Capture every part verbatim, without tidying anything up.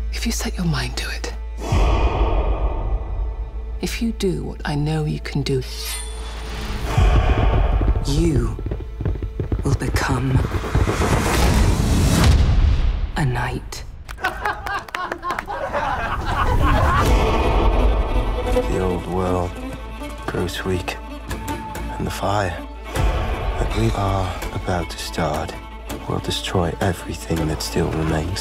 If you set your mind to it, if you do what I know you can do, you will become a knight. The old world grows weak, and the fire that we are about to start will destroy everything that still remains.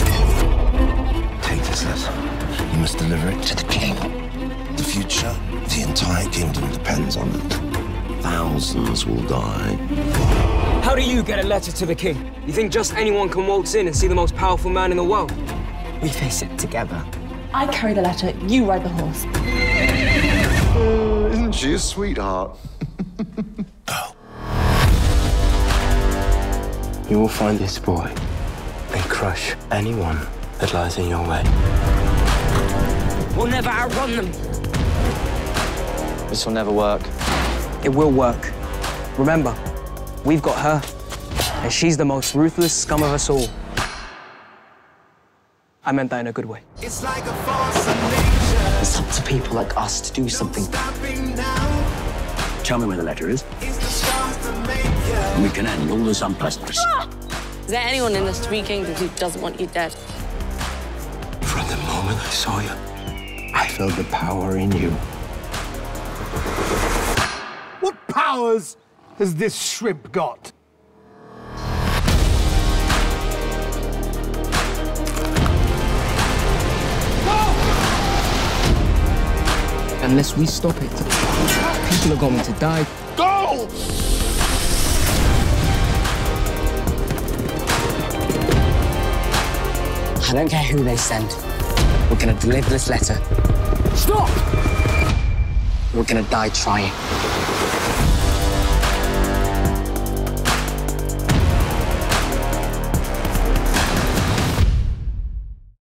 Take this letter. You must deliver it to the king. The future, the entire kingdom depends on it. Thousands will die. How do you get a letter to the king? You think just anyone can waltz in and see the most powerful man in the world? We face it together. I carry the letter, you ride the horse. Uh, isn't she a sweetheart? Go. You will find this boy and crush anyone that lies in your way. We'll never outrun them. This will never work. It will work. Remember, we've got her, and she's the most ruthless scum of us all. I meant that in a good way. It's like a force of nature. It's up to people like us to do something. Tell me where the letter is. And we can end all this unpleasantness. Ah! Is there anyone in the Three Kingdoms who doesn't want you dead? From the moment I saw you, I felt the power in you. What powers has this shrimp got? Unless we stop it, people are going to die. Go! I don't care who they send. We're gonna deliver this letter. Stop! We're gonna die trying.